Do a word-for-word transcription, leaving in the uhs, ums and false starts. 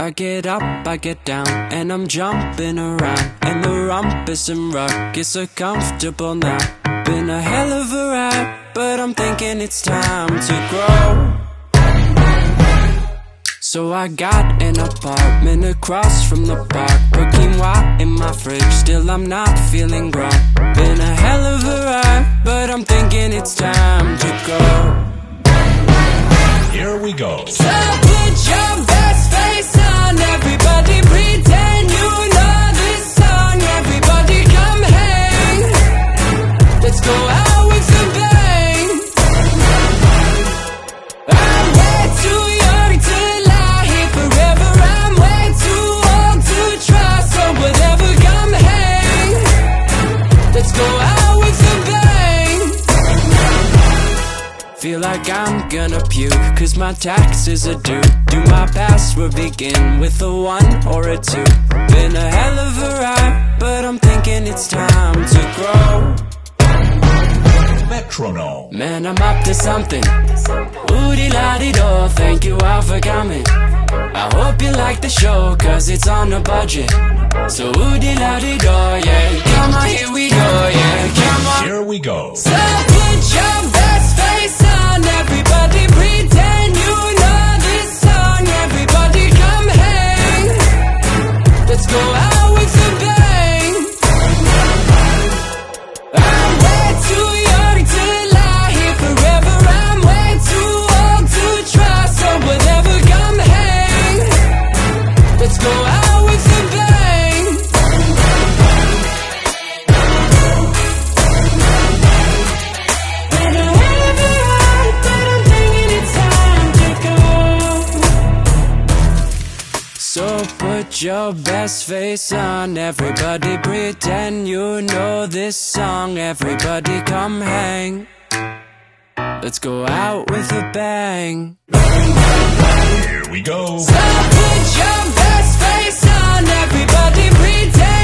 I get up, I get down, and I'm jumping around. And the rumpus and ruckus are comfortable now. Been a hell of a ride, but I'm thinking it's time to grow. So I got an apartment across from the park. Put quinoa in my fridge, still I'm not feeling grown. Been a hell of a ride, but I'm thinking it's time to go. Here we go. So put your best face on, everybody pretend you know this song. Everybody come hang, let's go out with a bang. I'm way too young to lie here forever, I'm way too old to try. So whatever, come hang, let's go out with a bang. Feel like I'm gonna puke, cause my taxes are due. Do my password begin with a one or a two? Been a hell of a ride, but I'm thinking it's time to grow. Metronome. Man, I'm up to something. Oo-dee-la-dee-doe, thank you all for coming. I hope you like the show, cause it's on a budget. So oo-dee-la-dee-doe, yeah. Come on, here we go, yeah. Come on. Here we go. So put your best face on, everybody pretend you know this song. Everybody come hang, let's go out with a bang. I'm way too young to lie here forever, I'm way too old to try. So whatever, come hang, let's go out with a bang. Been a hell of a ride, but I'm thinking it's time to go. So put your best face on, everybody pretend you know this song. Everybody come hang, let's go out with a bang. Here we go. So put your best face on, everybody pretend